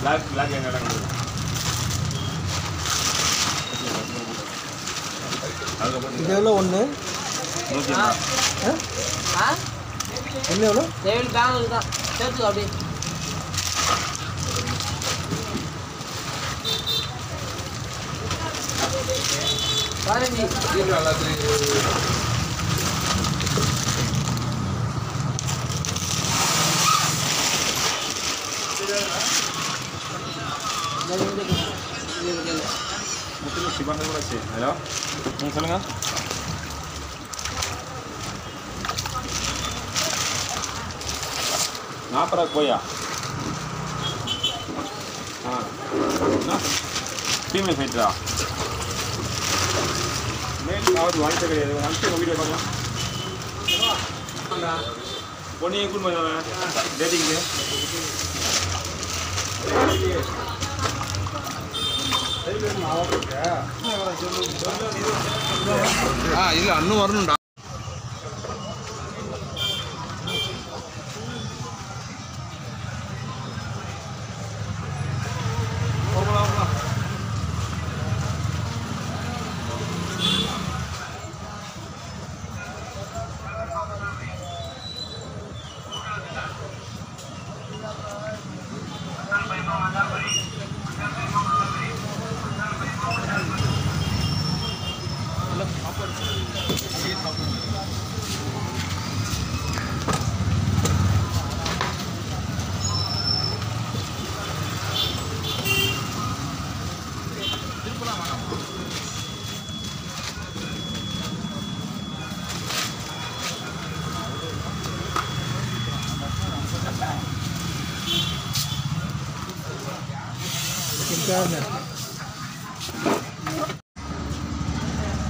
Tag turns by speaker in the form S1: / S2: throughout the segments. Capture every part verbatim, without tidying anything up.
S1: black black என்ன நடக்குது
S2: இது எவ்வளோ ஒன்று
S1: நூற்றி
S2: ஆ ஒன்று எவ்வளோ
S3: டேபிள் பேங்கில் தான் சேர்த்துக்கோ அப்படியே பாருங்க
S1: சிவாங்க கூட சரி ஹலோ நீங்கள் சொல்லுங்கள் நாற்பது ரூபா போயா ஆ என்ன ஃபீமேல் ஃபைட்டரா மேல் ஆவது வாங்கிட்ட கிடையாது அனுப்பிச்சு உங்கள் வீடியோ பார்க்கலாம் பொண்ணையும் கூட்டு போய் டேட்டிங்கு
S4: ஆ இல்லை அன்னும் வரணும்டா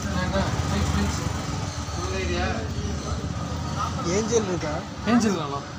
S2: ஏஞ்சல் இருக்கா
S4: ஏஞ்சல் தானா